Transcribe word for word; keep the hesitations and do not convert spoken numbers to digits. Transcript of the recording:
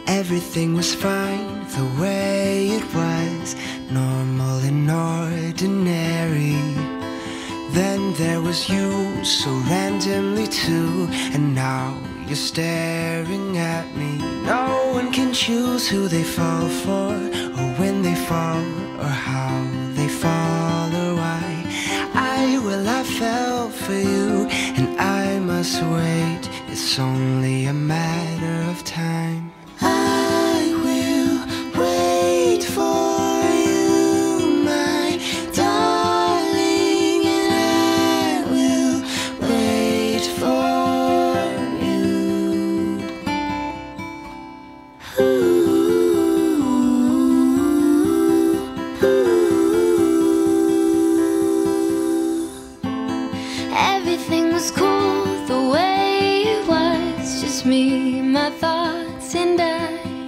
Everything was fine the way it was, normal and ordinary. Then there was you, so randomly too, and now you're staring at me. No one can choose who they fall for, or when they fall, or how they fall, or why. I will, I fell for you, and I must wait. It's only a matter of time. I will wait for you, my darling, and I will wait for you. Ooh, ooh. Everything was cool the way it was, just me, my thoughts, and I.